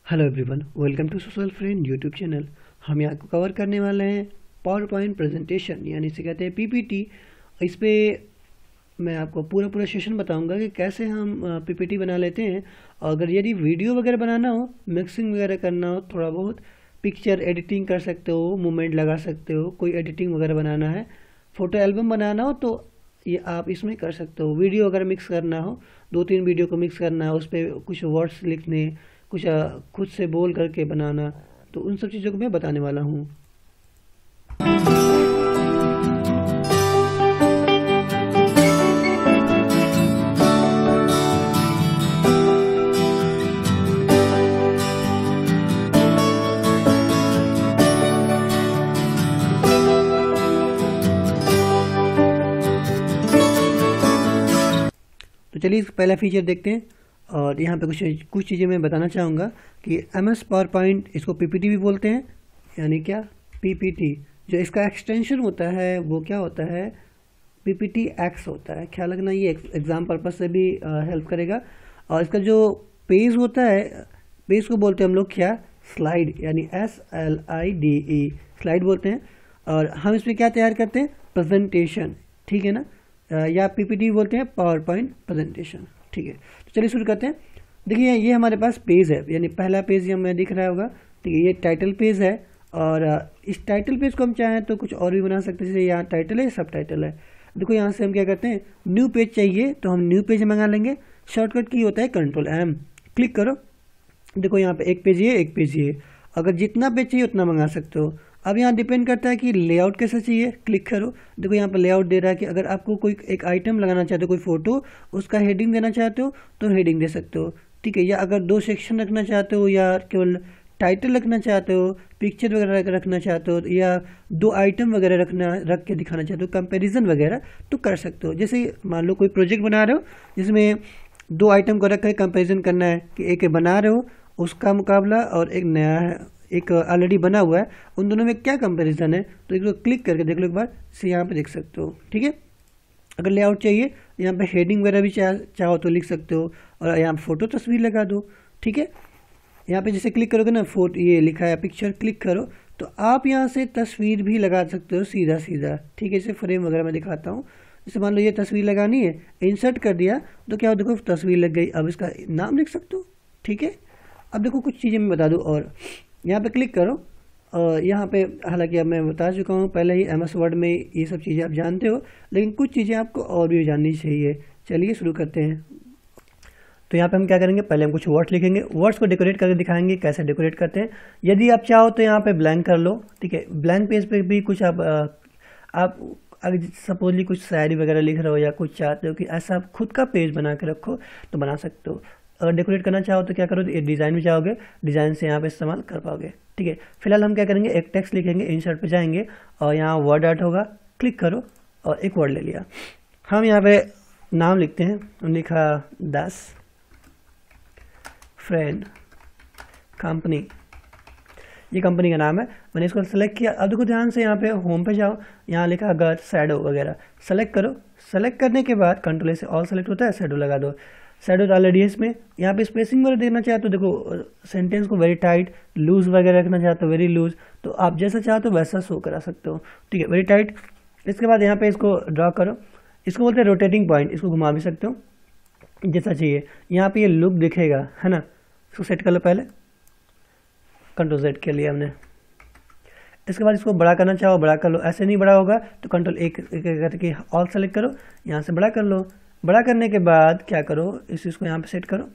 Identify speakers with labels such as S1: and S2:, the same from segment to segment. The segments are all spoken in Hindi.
S1: Hello everyone, welcome to social friend YouTube channel. हम यहाँ को कवर करने वाले हैं पावर पॉइंट प्रेजेंटेशन, यानी इसे कहते हैं पीपीटी। इस पे मैं आपको पूरा पूरा सेशन बताऊंगा कि कैसे हम पीपीटी बना लेते हैं। अगर यदि वीडियो वगैरह बनाना हो, मिक्सिंग वगैरह करना हो, थोड़ा बहुत पिक्चर एडिटिंग कर सकते हो, मूवमेंट लगा सकते हो, कोई एडिटिंग वगैरह बनाना है, फ़ोटो एल्बम बनाना हो तो ये आप इसमें कर सकते हो। वीडियो अगर मिक्स करना हो, 2-3 वीडियो को मिक्स करना है, उस पर कुछ वर्ड्स लिखने, कुछ खुद से बोल करके बनाना, तो उन सब चीज़ों को मैं बताने वाला हूँ। तो चलिए पहला फीचर देखते हैं। और यहाँ पे कुछ चीज़ें मैं बताना चाहूँगा कि MS पावर पॉइंट, इसको पीपीटी भी बोलते हैं। यानी क्या, पीपीटी जो इसका एक्सटेंशन होता है वो क्या होता है, पीपीटी एक्स होता है। ख्याल रखना, ये एग्ज़ाम पर्पज से भी हेल्प करेगा। और इसका जो पेज होता है, पेज को बोलते हैं हम लोग क्या, स्लाइड, यानी SLIDE, स्लाइड बोलते हैं। और हम इस पर क्या तैयार करते हैं, प्रेजेंटेशन, ठीक है ना, या पीपीटी बोलते हैं पावर पॉइंट प्रेजेंटेशन, ठीक है। तो चलिए शुरू करते हैं। देखिए ये हमारे पास पेज है, यानी पहला पेज ये हमें दिख रहा होगा, ठीक है। ये टाइटल पेज है और इस टाइटल पेज को हम चाहें तो कुछ और भी बना सकते हैं। जैसे यहाँ टाइटल है, सब टाइटल है। देखो यहाँ से हम क्या करते हैं, न्यू पेज चाहिए तो हम न्यू पेज मंगा लेंगे। शॉर्टकट की होता है Ctrl+M, क्लिक करो। देखो यहाँ पे एक पेज ये, एक पेज ये। अगर जितना पेज चाहिए उतना मंगा सकते हो। अब यहाँ डिपेंड करता है कि लेआउट कैसा चाहिए, क्लिक करो। देखो यहाँ पर लेआउट दे रहा है कि अगर आपको कोई एक आइटम लगाना चाहते हो, कोई फोटो, उसका हेडिंग देना चाहते हो तो हेडिंग दे सकते हो, ठीक है। या अगर 2 सेक्शन रखना चाहते हो, या केवल टाइटल रखना चाहते हो, पिक्चर वगैरह रखना चाहते हो, या 2 आइटम वगैरह रख के दिखाना चाहते हो, कंपेरिजन वगैरह, तो कर सकते हो। जैसे मान लो कोई प्रोजेक्ट बना रहे हो जिसमें 2 आइटम को रख कर कंपेरिजन करना है कि एक बना रहे हो उसका मुकाबला और एक नया है, एक ऑलरेडी बना हुआ है, उन दोनों में क्या कंपैरिजन है, तो एक क्लिक करके देख लो एक बार, से यहाँ पे देख सकते हो, ठीक है। अगर लेआउट चाहिए यहाँ पे हेडिंग वगैरह भी चाहो तो लिख सकते हो, और यहाँ फोटो तस्वीर लगा दो, ठीक है। यहाँ पे जैसे क्लिक करोगे ना, फोटो ये लिखा है पिक्चर, क्लिक करो तो आप यहाँ से तस्वीर भी लगा सकते हो सीधा सीधा, ठीक है। जैसे फ्रेम वगैरह मैं दिखाता हूँ। जैसे मान लो ये तस्वीर लगानी है, इंसर्ट कर दिया तो क्या हो, देखो तस्वीर लग गई। अब इसका नाम लिख सकते हो, ठीक है। अब देखो कुछ चीज़ें मैं बता दूँ, और यहाँ पे क्लिक करो। और यहाँ पे हालांकि अब मैं बता चुका हूँ पहले ही, MS वर्ड में ये सब चीज़ें आप जानते हो, लेकिन कुछ चीज़ें आपको और भी जाननी चाहिए। चलिए शुरू करते हैं। तो यहाँ पे हम क्या करेंगे, पहले हम कुछ वर्ड्स लिखेंगे, वर्ड्स को डेकोरेट करके दिखाएंगे कैसे डेकोरेट करते हैं। यदि आप चाहो तो यहाँ पे ब्लैंक कर लो, ठीक है। ब्लैंक पेज पे भी कुछ आप अगर सपोजली कुछ शायरी वगैरह लिख रहे हो, या कुछ चाहते हो कि ऐसा आप खुद का पेज बना के रखो, तो बना सकते हो। अगर डेकोरेट करना चाहो तो क्या करो, ये डिज़ाइन में जाओगे, डिज़ाइन से यहाँ पे इस्तेमाल कर पाओगे, ठीक है। फिलहाल हम क्या करेंगे, एक टेक्स्ट लिखेंगे, इंसर्ट पे जाएंगे और यहाँ वर्ड आर्ट होगा, क्लिक करो और एक वर्ड ले लिया। हम यहाँ पे नाम लिखते हैं, लिखा 10 फ्रेंड कंपनी, ये कंपनी का नाम है। मैंने इसको सेलेक्ट किया। अब देखो ध्यान से, यहाँ पे होम पे जाओ, यहाँ लिखा अगर शैडो वगैरह, सेलेक्ट करो। सेलेक्ट करने के बाद Ctrl से ऑल सेलेक्ट होता है, शैडो लगा दो। शैडो ऑलरेडी है इसमें। यहाँ पे स्पेसिंग वगैरह देखना चाहते हो, देखो सेंटेंस को वेरी टाइट, लूज वगैरह रखना चाहते हो, वेरी लूज, तो आप जैसा चाहते हो वैसा शो करा सकते हो, ठीक है, वेरी टाइट। इसके बाद यहाँ पे इसको ड्रॉ करो, इसको बोलते हैं रोटेटिंग पॉइंट, इसको घुमा भी सकते हो जैसा चाहिए। यहाँ पे ये लुक दिखेगा, है ना, इसको सेट कर लो पहले, Ctrl Z के लिए हमने। इसके बाद इसको बड़ा करना चाहो बड़ा कर लो, ऐसे नहीं बड़ा होगा तो Ctrl एक करके ऑल सेलेक्ट करो, यहाँ से बड़ा कर लो। बड़ा करने के बाद क्या करो, इसको यहाँ पे सेट करो।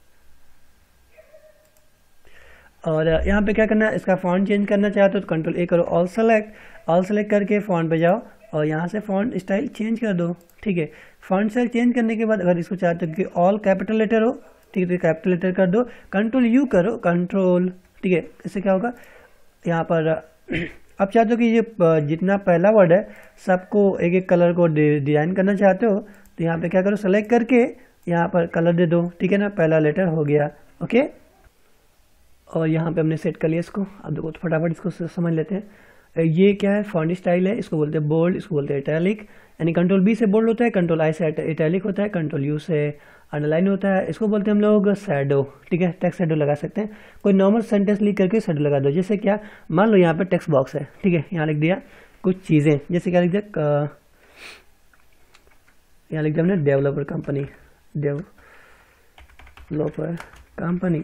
S1: और यहाँ पे क्या करना है, इसका फॉन्ट चेंज करना चाहते हो तो Ctrl A करो, ऑल सेलेक्ट करके फॉन्ट पे जाओ और यहाँ से फॉन्ट स्टाइल चेंज कर दो, ठीक है। फॉन्ट स्टाइल चेंज करने के बाद अगर इसको चाहते हो कि ऑल कैपिटल लेटर हो, ठीक है, तो कैपिटल लेटर कर दो। Ctrl U करो, कंट्रोल, ठीक है। इससे क्या होगा, यहाँ पर अब चाहते हो कि ये जितना पहला वर्ड है सबको एक एक कलर को डिजाइन करना चाहते हो, तो यहाँ पे क्या करो, सेलेक्ट करके यहाँ पर कलर दे दो, ठीक है ना, पहला लेटर हो गया, ओके। और यहाँ पे हमने सेट कर लिया इसको। अब देखो तो फटाफट इसको समझ लेते हैं। ये क्या है, फॉन्ट स्टाइल है, इसको बोलते हैं बोल्ड, इसको बोलते हैं इटैलिक। यानी कंट्रोल बी से बोल्ड होता है, कंट्रोल आई से इटैलिक होता है, कंट्रोल यू से अंडरलाइन होता है। इसको बोलते हैं हम लोग शैडो, ठीक है, टेक्स्ट शैडो लगा सकते हैं। कोई नॉर्मल सेंटेंस लिख करके शैडो लगा दो। जैसे क्या, मान लो यहाँ पे टेक्स्ट बॉक्स है, ठीक है, यहाँ लिख दिया कुछ चीज़ें, जैसे क्या लिख दिया, यहाँ लिख दिया हमने डेवलपर कंपनी, डेवलपर कंपनी।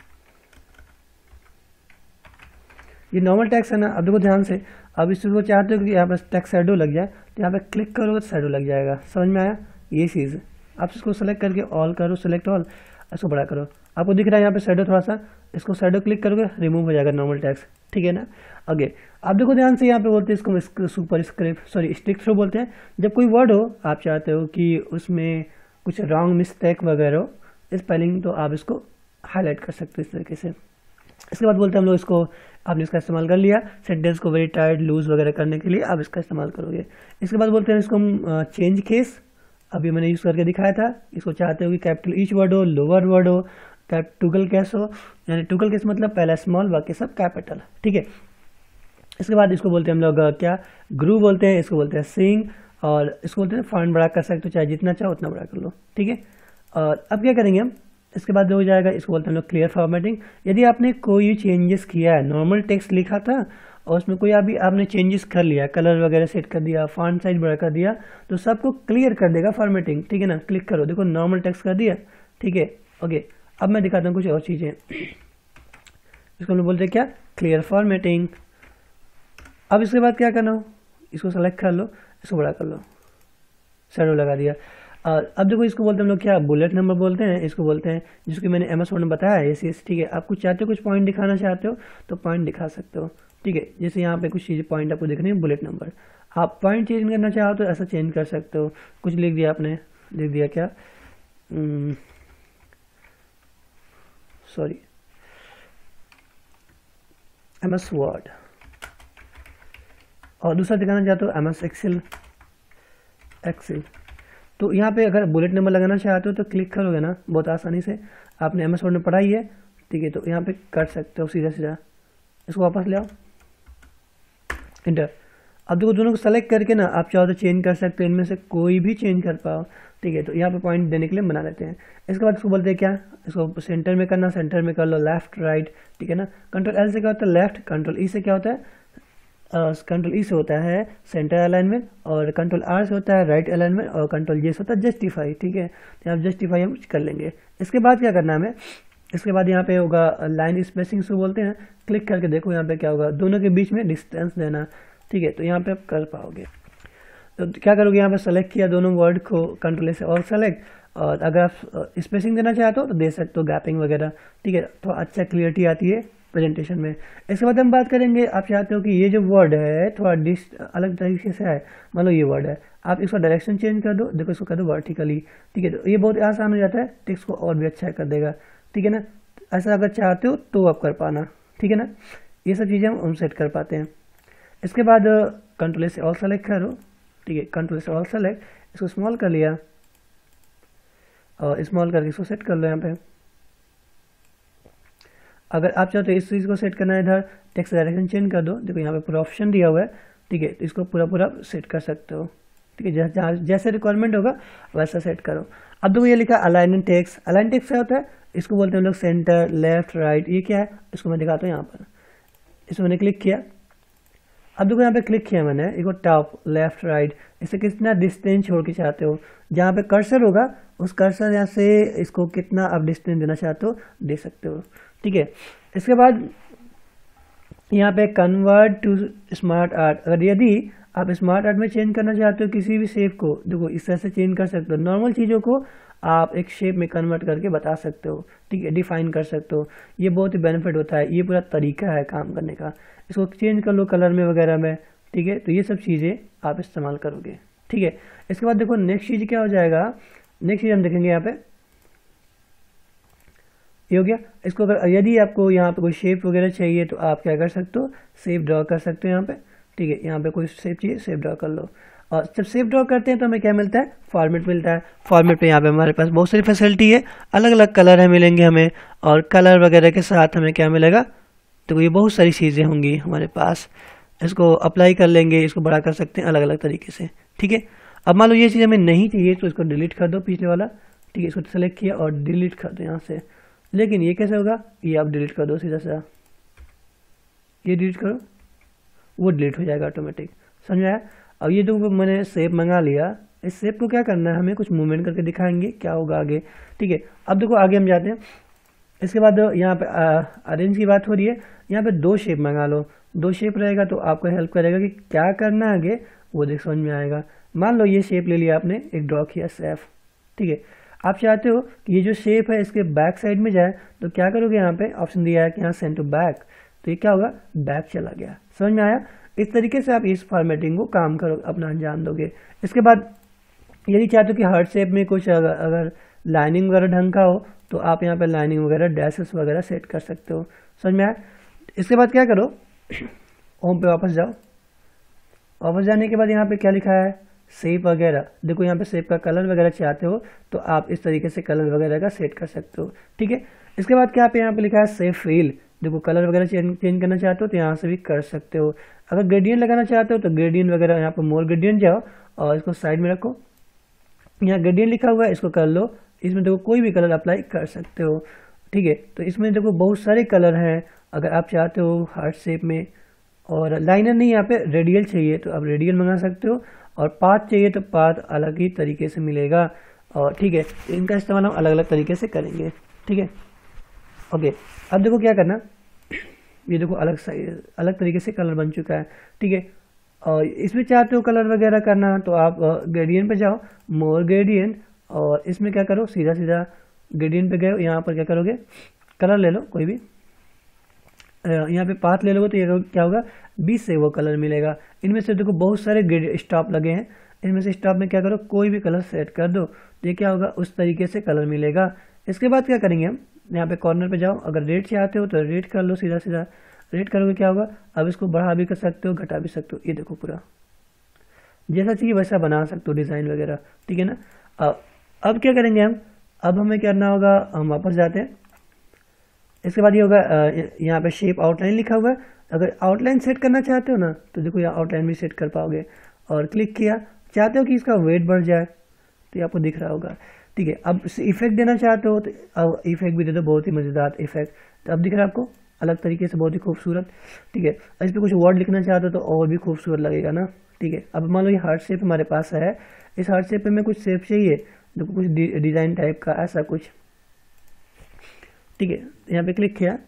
S1: ये नॉर्मल टेक्स्ट है ना। अब देखो ध्यान से, अब इसको चाहते हो कि यहाँ पर टेक्स्ट शैडो लग जाए, तो यहाँ पे क्लिक करोगे तो शैडो लग जाएगा। समझ में आया ये चीज़? आप इसको सेलेक्ट करके ऑल करो, सेलेक्ट ऑल, इसको बड़ा करो, आपको दिख रहा है यहाँ पे शैडो थोड़ा सा, इसको शैडो क्लिक करोगे रिमूव हो जाएगा नॉर्मल टेक्स्ट, ठीक है ना। आगे आप देखो ध्यान से, यहाँ पे बोलते हैं इसको superscript, sorry strikethrough बोलते हैं। जब कोई वर्ड हो, आप चाहते हो कि उसमें कुछ रॉन्ग मिस्टेक वगैरह हो स्पेलिंग, तो आप इसको हाईलाइट कर सकते हो इस तरीके से। इसके बाद बोलते हैं हम लोग इसको, आपने इसका इस्तेमाल कर लिया सेंटेंस को वेरी टाइट लूज वगैरह करने के लिए, आप इसका इस्तेमाल करोगे। इसके बाद बोलते हैं इसको हम चेंज केस, अभी मैंने यूज़ करके दिखाया था। इसको चाहते हो कि कैपिटल ईच वर्ड हो, लोअर वर्ड हो, टुगल केस हो, यानी टुगल केस मतलब पहला स्मॉल बाकी सब कैपिटल, ठीक है। इसके बाद इसको बोलते हैं हम लोग क्या, ग्रू बोलते हैं, इसको बोलते हैं सिंग, और इसको बोलते हैं फॉन्ट बड़ा कर सकते हो, चाहे जितना चाहो उतना बड़ा कर लो, ठीक है। और अब क्या करेंगे हम, इसके बाद हो जाएगा, इसको बोलते हैं हम लोग क्लियर फॉर्मेटिंग। यदि आपने कोई चेंजेस किया है, नॉर्मल टेक्स्ट लिखा था और उसमें कोई अभी आपने चेंजेस कर लिया, कलर वगैरह सेट कर दिया, फॉन्ट साइज बड़ा कर दिया, तो सबको क्लियर कर देगा फॉर्मेटिंग, ठीक है ना। क्लिक करो, देखो नॉर्मल टेक्स्ट कर दिया, ठीक है, ओके। अब मैं दिखाता हूँ कुछ और चीज़ें, इसको हम लोग बोलते हैं क्या, क्लियर फॉर्मेटिंग। अब इसके बाद क्या करना हो, इसको सेलेक्ट कर लो, इसको बड़ा कर लो, शैडो लगा दिया। और अब देखो इसको बोलते हैं हम लोग क्या, बुलेट नंबर बोलते हैं, इसको बोलते हैं, जिसको मैंने MS वर्ड में बताया है, यस, ठीक है। आप कुछ चाहते हो, कुछ पॉइंट दिखाना चाहते हो तो पॉइंट दिखा सकते हो, ठीक है। जैसे यहाँ पे कुछ चीज़ें पॉइंट आपको दिख रही है, बुलेट नंबर, आप पॉइंट चेंज करना चाहो तो ऐसा चेंज कर सकते हो। कुछ लिख दिया आपने, लिख दिया क्या, सॉरी MS वर्ड, और दूसरा दिखाना चाहते हो MS एक्सेल, तो यहाँ पे अगर बुलेट नंबर लगाना चाहते हो तो क्लिक करोगे ना बहुत आसानी से, आपने MS वर्ड में पढ़ा ही है, ठीक है, तो यहाँ पे कर सकते हो सीधा सीधा। इसको वापस ले आओ, इंटर। अब देखो दोनों को सेलेक्ट करके ना आप चाहो तो चेंज कर सकते हो, इनमें से कोई भी चेंज कर पाओ, ठीक है। तो यहाँ पे पॉइंट देने के लिए बना लेते हैं। इसके बाद इसको बोलते हैं क्या, इसको सेंटर में करना, सेंटर में कर लो, लेफ्ट राइट, ठीक है ना। कंट्रोल L से क्या होता है लेफ्ट, कंट्रोल E से क्या होता है, कंट्रोल E से होता है सेंटर अलाइनमेंट, और कंट्रोल R से होता है राइट अलाइनमेंट, और कंट्रोल J से होता है जस्टिफाई, ठीक है। तो यहाँ जस्टिफाई हम कर लेंगे। इसके बाद क्या करना है हमें, इसके बाद यहाँ पे होगा लाइन स्पेसिंग से बोलते हैं, क्लिक करके देखो यहाँ पे क्या होगा, दोनों के बीच में डिस्टेंस देना, ठीक है। तो यहाँ पे आप कर पाओगे। तो क्या करोगे, यहाँ पे सेलेक्ट किया दोनों वर्ड को, कंट्रोल से और सेलेक्ट, और अगर आप स्पेसिंग देना चाहते हो तो दे सकते हो, गैपिंग वगैरह, ठीक है, तो अच्छा क्लियरिटी आती है प्रेजेंटेशन में। इसके बाद हम बात करेंगे, आप चाहते हो कि ये जो वर्ड है थोड़ा अलग तरीके से है, मान लो ये वर्ड है, आप इसका डायरेक्शन चेंज कर दो, देखो इसको कर दो वर्टिकली, ठीक है। तो ये बहुत आसान हो जाता है, टेक्स्ट को और भी अच्छा कर देगा, ठीक है ना। ऐसा अगर चाहते हो तो आप कर पाना, ठीक है ना। ये सब चीज़ें हम सेट कर पाते हैं। इसके बाद कंट्रोल से ऑल सेलेक्ट करो, ठीक है, कंट्रोल से ऑल सेलेक्ट, इसको स्मॉल कर लिया, और स्मॉल करके इसको सेट कर लो यहाँ पे। अगर आप चाहते हो इस चीज़ को सेट करना है, इधर टेक्स्ट डायरेक्शन चेंज कर दो, देखो यहाँ पे पूरा ऑप्शन दिया हुआ है, ठीक है। तो इसको पूरा सेट कर सकते हो, ठीक है, जैसे रिक्वायरमेंट होगा वैसा सेट करो। अब देखो ये लिखा अलाइन टेक्स्ट, अलाइन टेक्स्ट क्या होता है, इसको बोलते हैं हम लोग सेंटर लेफ्ट राइट, ये क्या है इसको मैं दिखाता हूँ यहाँ पर। इसमें मैंने क्लिक किया, अब देखो यहाँ पे क्लिक किया मैंने, इसको टॉप लेफ्ट राइट, इससे कितना डिस्टेंस छोड़ के चाहते हो, जहाँ पे कर्सर होगा उस कर्सर यहाँ से इसको कितना आप डिस्टेंस देना चाहते हो दे सकते हो, ठीक है। इसके बाद यहाँ पे कन्वर्ट टू स्मार्ट आर्ट, अगर यदि आप स्मार्ट आर्ट में चेंज करना चाहते हो किसी भी शेप को, देखो इस तरह से चेंज कर सकते हो, नॉर्मल चीज़ों को आप एक शेप में कन्वर्ट करके बता सकते हो, ठीक है, डिफाइन कर सकते हो। ये बहुत ही बेनिफिट होता है, ये पूरा तरीका है काम करने का। इसको चेंज कर लो कलर में वगैरह में, ठीक है। तो ये सब चीज़ें आप इस्तेमाल करोगे, ठीक है। इसके बाद देखो नेक्स्ट चीज़ क्या हो जाएगा, नेक्स्ट चीज़ हम देखेंगे यहाँ पे, ये हो गया। इसको अगर यदि आपको यहाँ पे कोई शेप वगैरह चाहिए तो आप क्या कर सकते हो, शेप ड्रॉ कर सकते हो यहाँ पे, ठीक है। यहाँ पे कोई शेप चाहिए, शेप ड्रॉ कर लो, और जब शेप ड्रॉ करते हैं तो हमें क्या मिलता है, फॉर्मेट मिलता है। फॉर्मेट पे यहाँ पे हमारे पास बहुत सारी फैसिलिटी है, अलग अलग कलर है मिलेंगे हमें, और कलर वगैरह के साथ हमें क्या मिलेगा, तो ये बहुत सारी चीज़ें होंगी हमारे पास, इसको अप्लाई कर लेंगे, इसको बड़ा कर सकते हैं अलग अलग तरीके से। ठीक है, अब मान लो ये चीज़ हमें नहीं चाहिए तो इसको डिलीट कर दो पिछले वाला। ठीक है, इसको सेलेक्ट किया और डिलीट कर दो यहाँ से। लेकिन ये कैसे होगा, ये आप डिलीट कर दो सीधा सीधा, ये डिलीट करो, वो डिलीट हो जाएगा ऑटोमेटिक। समझ में आया? अब ये जो मैंने शेप मंगा लिया, इस शेप को क्या करना है, हमें कुछ मूवमेंट करके दिखाएंगे क्या होगा आगे। ठीक है, अब देखो आगे हम जाते हैं। इसके बाद यहाँ पे अरेंज की बात हो रही है, यहाँ पे 2 शेप मंगा लो। 2 शेप रहेगा तो आपको हेल्प करेगा कि क्या करना है आगे, वो देख समझ में आएगा। मान लो ये शेप ले लिया आपने, एक ड्रॉ किया सेफ। ठीक है, आप चाहते हो कि ये जो शेप है इसके बैक साइड में जाए, तो क्या करोगे, यहाँ पे ऑप्शन दिया है कि यहाँ सेंड टू बैक, तो ये क्या होगा, बैक चला गया। समझ में आया? इस तरीके से आप इस फॉर्मेटिंग को काम करो, अपना अंजाम दोगे। इसके बाद यदि चाहते हो कि हार्ट शेप में कुछ अगर लाइनिंग वगैरह ढंग का हो, तो आप यहाँ पे लाइनिंग वगैरह डैशेस वगैरह सेट कर सकते हो। समझ में आया? इसके बाद क्या करो, होम पे वापस जाओ। वापस जाने के बाद यहाँ पे क्या लिखा है, शेप वगैरह। देखो यहाँ पे शेप का कलर वगैरह चाहते हो तो आप इस तरीके से कलर वगैरह का सेट कर सकते हो। ठीक है, इसके बाद क्या पे यहाँ पे लिखा है शेप फिल। देखो कलर वगैरह चेंज करना चाहते हो तो यहाँ से भी कर सकते हो। अगर ग्रेडियंट लगाना चाहते हो तो ग्रेडियंट वगैरह यहाँ पे मोर ग्रेडियंट जाओ और इसको साइड में रखो। यहाँ ग्रेडियंट लिखा हुआ है, इसको कर लो। इसमें देखो कोई भी कलर अप्लाई कर सकते हो। ठीक है, तो इसमें देखो बहुत सारे कलर हैं। अगर आप चाहते हो हार्ट शेप में, और लाइनर नहीं, यहाँ पे रेडियल चाहिए तो आप रेडियल मंगा सकते हो, और पाथ चाहिए तो पाथ अलग ही तरीके से मिलेगा। और ठीक है, इनका इस्तेमाल हम अलग अलग तरीके से करेंगे। ठीक है, ओके। अब देखो क्या करना, ये देखो अलग तरीके से कलर बन चुका है। ठीक है, और इसमें चाहते हो कलर वगैरह करना तो आप ग्रेडियंट पे जाओ, मोर ग्रेडियंट, और इसमें क्या करो, सीधा सीधा ग्रेडियंट पे गए, यहाँ पर क्या करोगे, कलर ले लो कोई भी। यहाँ पे पाथ ले लोगे तो ये क्या होगा, 20 से वो कलर मिलेगा। इनमें से देखो बहुत सारे स्टॉप लगे हैं, इनमें से स्टॉप में क्या करो, कोई भी कलर सेट कर दो, ये क्या होगा, उस तरीके से कलर मिलेगा। इसके बाद क्या करेंगे हम, यहाँ पे कॉर्नर पे जाओ, अगर रेड चाहते हो तो रेड कर लो, सीधा सीधा रेड करोगे क्या होगा। अब इसको बढ़ा भी कर सकते हो, घटा भी सकते हो। ये देखो पूरा जैसा चाहिए वैसा बना सकते हो डिज़ाइन वगैरह। ठीक है ना। अब क्या करेंगे हम, अब हमें करना होगा, हम वापस जाते हैं। इसके बाद ये होगा, यहाँ पे शेप आउटलाइन लिखा हुआ है। अगर आउटलाइन सेट करना चाहते हो ना तो देखो यहाँ आउटलाइन भी सेट कर पाओगे। और क्लिक किया, चाहते हो कि इसका वेट बढ़ जाए तो ये आपको दिख रहा होगा। ठीक है, अब इफेक्ट देना चाहते हो तो अब इफेक्ट भी दे दो, बहुत ही मज़ेदार इफेक्ट। तो अब दिख रहा है आपको अलग तरीके से, बहुत ही खूबसूरत। ठीक है, इस पर कुछ वर्ड लिखना चाहते हो तो और भी खूबसूरत लगेगा ना। ठीक है, अब मान लो ये हार्ट शेप हमारे पास है, इस हार्ट शेप पे में कुछ शेप चाहिए, देखो कुछ डिज़ाइन टाइप का ऐसा कुछ। ठीक है, यहाँ पे क्लिक किया,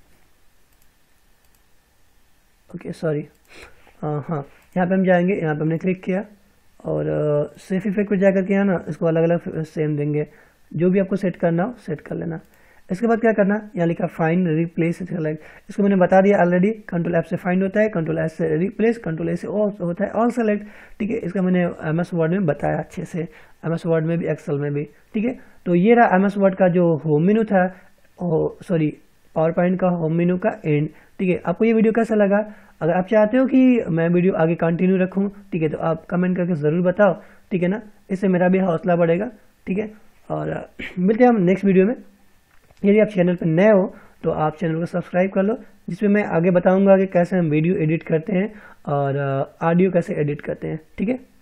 S1: ओके सॉरी, हाँ यहाँ पे हम जाएंगे, यहाँ पे हमने क्लिक किया और सेफ इफेक्ट पे जाकर के यहाँ ना इसको अलग अलग सेम देंगे, जो भी आपको सेट करना हो सेट कर लेना। इसके बाद क्या करना, यहाँ लिखा फाइंड रिप्लेस सेलेक्ट, इसको मैंने बता दिया ऑलरेडी। कंट्रोल एफ से फाइंड होता है, कंट्रोल एस से रिप्लेस, कंट्रोल ए से होता है ऑल सेलेक्ट। ठीक है, इसका मैंने MS वर्ड में बताया अच्छे से, MS वर्ड में भी, एक्सेल में भी। ठीक है, तो ये रहा MS वर्ड का जो होम मेनू था, सॉरी पावर पॉइंट का होम मेनू का एंड। ठीक है, आपको ये वीडियो कैसा लगा, अगर आप चाहते हो कि मैं वीडियो आगे कंटिन्यू रखूं, ठीक है, तो आप कमेंट करके ज़रूर बताओ। ठीक है ना, इससे मेरा भी हौसला बढ़ेगा। ठीक है, और मिलते हैं हम नेक्स्ट वीडियो में। यदि आप चैनल पर नए हो तो आप चैनल को सब्सक्राइब कर लो, जिसमें मैं आगे बताऊंगा कि कैसे हम वीडियो एडिट करते हैं और ऑडियो कैसे एडिट करते हैं। ठीक है।